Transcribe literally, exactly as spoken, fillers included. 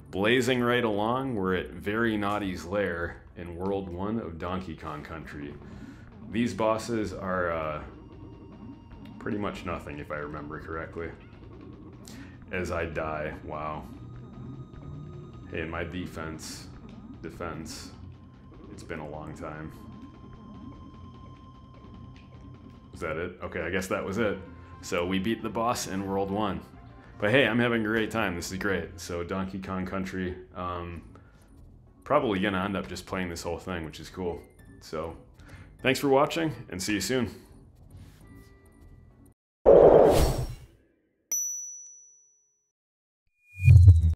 blazing right along, we're at Very Gnawty's Lair in World one of Donkey Kong Country. These bosses are uh, pretty much nothing, if I remember correctly. As I die, wow. Hey, in my defense, defense, it's been a long time. Was that it? Okay, I guess that was it. So we beat the boss in World one. But hey, I'm having a great time. This is great. So Donkey Kong Country, um, probably gonna end up just playing this whole thing, which is cool. So thanks for watching, and see you soon.